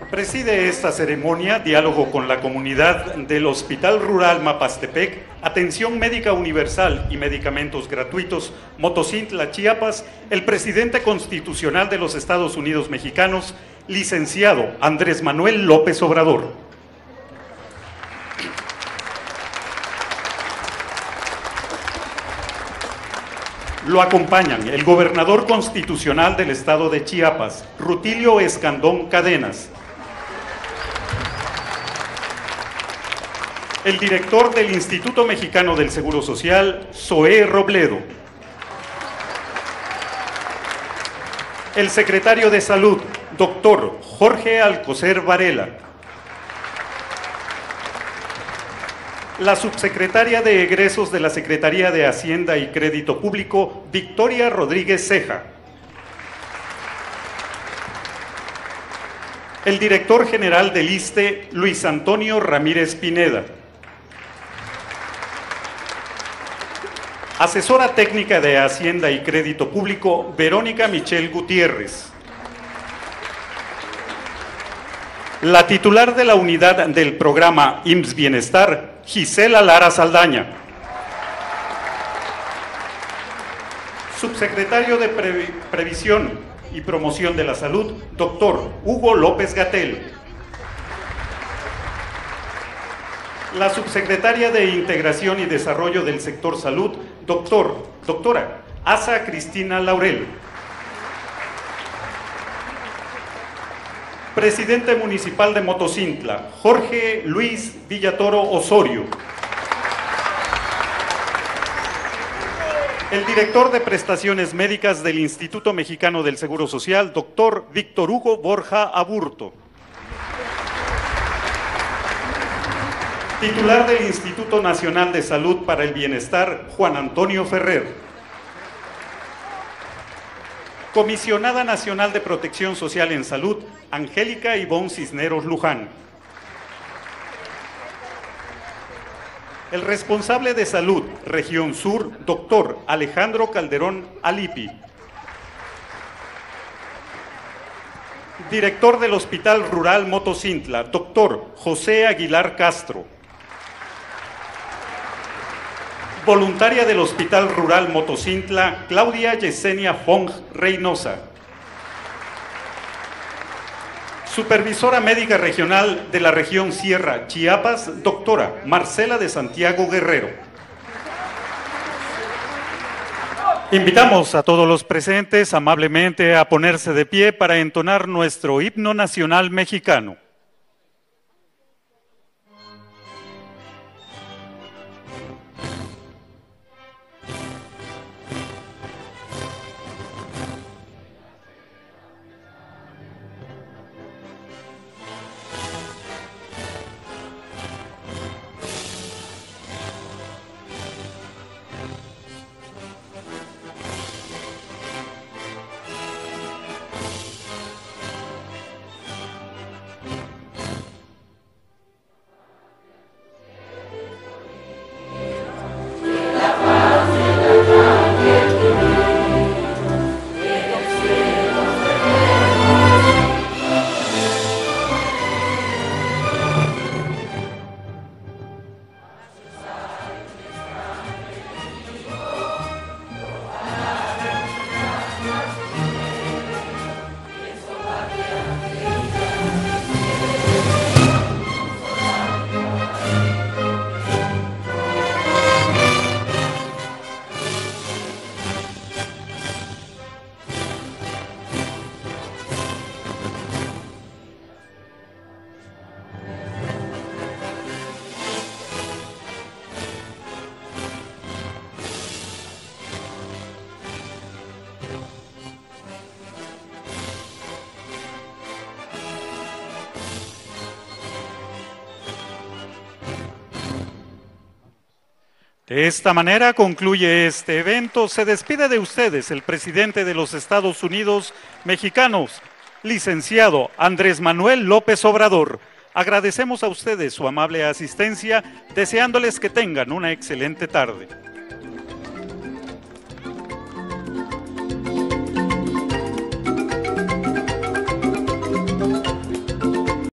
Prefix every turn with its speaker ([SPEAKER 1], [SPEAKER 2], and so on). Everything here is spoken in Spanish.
[SPEAKER 1] Preside esta ceremonia Diálogo con la Comunidad del Hospital Rural Mapastepec, Atención Médica Universal y Medicamentos Gratuitos, Motocintla, Chiapas, el presidente constitucional de los Estados Unidos Mexicanos, licenciado Andrés Manuel López Obrador. Lo acompañan el gobernador constitucional del estado de Chiapas, Rutilio Escandón Cadenas, el director del Instituto Mexicano del Seguro Social, Zoé Robledo, el secretario de Salud, doctor Jorge Alcocer Varela, la subsecretaria de Egresos de la Secretaría de Hacienda y Crédito Público, Victoria Rodríguez Ceja, el director general del ISSSTE, Luis Antonio Ramírez Pineda, asesora técnica de Hacienda y Crédito Público, Verónica Michelle Gutiérrez, la titular de la unidad del programa IMSS Bienestar, Gisela Lara Saldaña, subsecretario de Previsión y Promoción de la Salud, doctor Hugo López-Gatell, la subsecretaria de Integración y Desarrollo del Sector Salud, doctora Asa Cristina Laurel, presidente municipal de Motocintla, Jorge Luis Villatoro Osorio, el director de Prestaciones Médicas del Instituto Mexicano del Seguro Social, doctor Víctor Hugo Borja Aburto, titular del Instituto Nacional de Salud para el Bienestar, Juan Antonio Ferrer, comisionada nacional de Protección Social en Salud, Angélica Ivonne Cisneros Luján, el responsable de Salud, Región Sur, doctor Alejandro Calderón Alipi, director del Hospital Rural Motocintla, doctor José Aguilar Castro, voluntaria del Hospital Rural Motocintla, Claudia Yesenia Fong Reynosa, supervisora médica regional de la región Sierra Chiapas, doctora Marcela de Santiago Guerrero. Invitamos a todos los presentes amablemente a ponerse de pie para entonar nuestro himno nacional mexicano. De esta manera concluye este evento. Se despide de ustedes el presidente de los Estados Unidos Mexicanos, licenciado Andrés Manuel López Obrador. Agradecemos a ustedes su amable asistencia, deseándoles que tengan una excelente tarde.